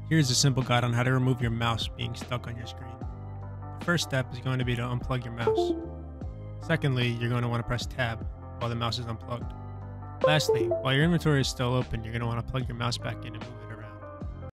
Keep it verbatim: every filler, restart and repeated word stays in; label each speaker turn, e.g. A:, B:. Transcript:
A: Here's a simple guide on how to remove your mouse being stuck on your screen. The first step is going to be to unplug your mouse. Secondly, you're going to want to press tab while the mouse is unplugged. Lastly, while your inventory is still open, you're going to want to plug your mouse back in and move it.